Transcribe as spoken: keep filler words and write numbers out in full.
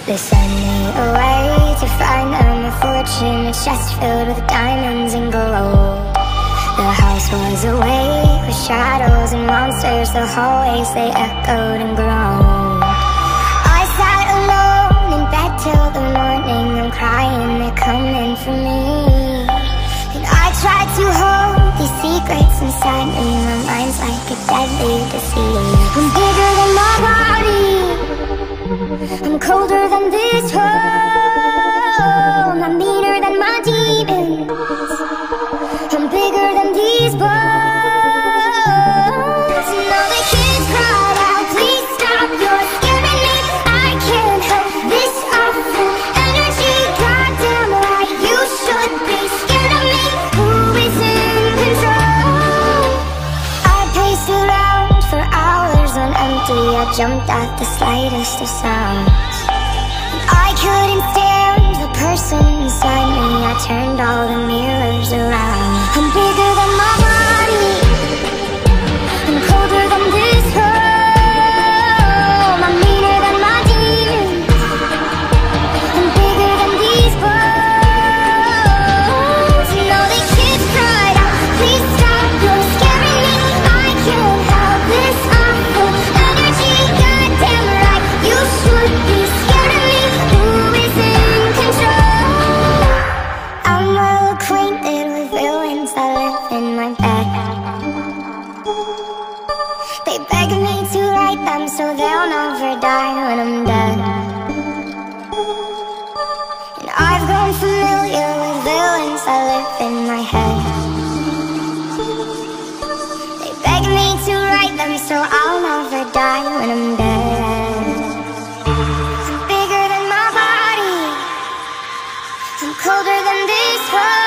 They send me away to find them a fortune. It's just filled with diamonds and gold. The house was awake with shadows and monsters. The hallways, they echoed and groaned. I sat alone in bed till the morning. I'm crying, they're coming for me. And I tried to hold these secrets inside me. My mind's like a deadly disease. I'm bigger than my body, I'm colder than this world. I'm meaner than my demons, I'm bigger than these bones. And all the kids cried out, please stop, you're scaring me. I can't help this awful energy. Goddamn right, you should be scared of me. Who is in control? I paced around for hours on empty. I jumped at the slightest of sounds. I couldn't stand the person inside me. I turned all the mirrors around. I'm bigger than my body, I'm colder than this world. I'm meaner than my demons, I'm bigger than these bones. And all the kids cried out, please stop, you're scaring me. I can't help this awful energy. Goddamn right, you should be scared of me. Who is in control? I'm well acquainted with villains that live in my bed. They beg me to write them so they'll never die when I'm dead. And I've grown familiar with villains that live in my head. They beg me to write them so I'll never die when I'm dead. I'm bigger than my body, I'm colder than this world.